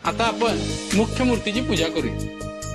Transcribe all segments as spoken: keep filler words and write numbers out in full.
आता आपण मुख्य मूर्तीची पूजा करूया.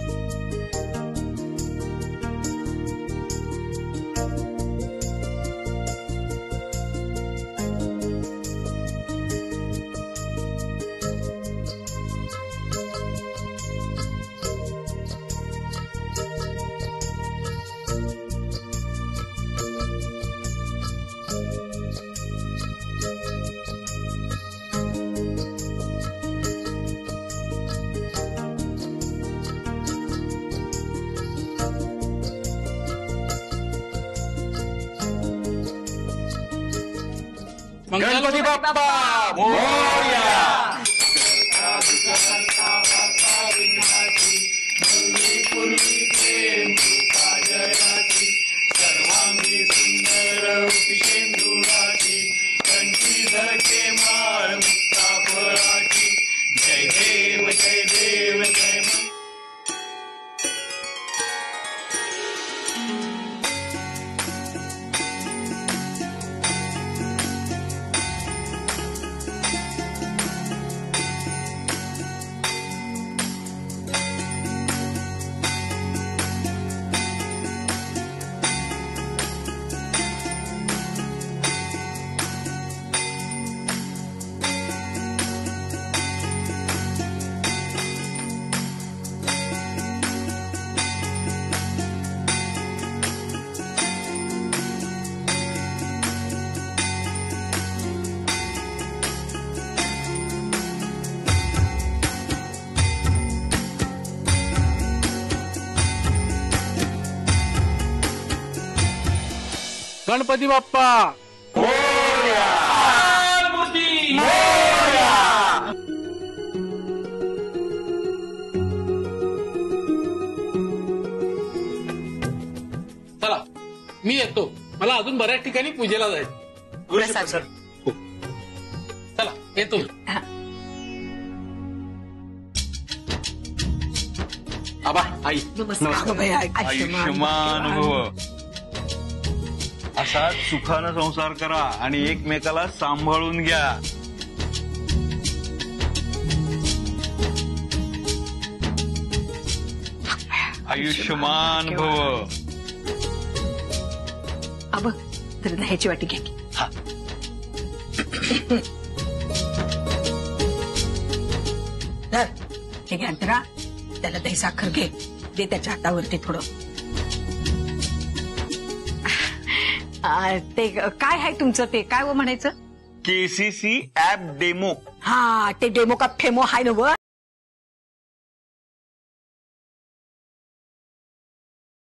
गणपती बाप्पा मोरया. सर्वांगी सुंदर शेंदुराची कंठी धरके माळ मुक्ता फळाची. जय देव जय देव जय. गणपती बाप्पा मोरया. चला मी येतो. मला अजून बऱ्याच ठिकाणी पूजेला जायचं. चला येतो. आबा आई आयुष्यमान भव. असा सुखानं संसार करा आणि एकमेकाला सांभाळून घ्या. आयुष्यमान भव. अब तर दह्याची वाटी घ्या की. तर हे घ्या अंतरा. त्याला दही साखर घे. दे त्याच्या हातावरती थोडं. ते काय आहे तुमचं ते काय व म्हणायचं. KCC app demo. हा ते डेमो का फेमो हाय ना व.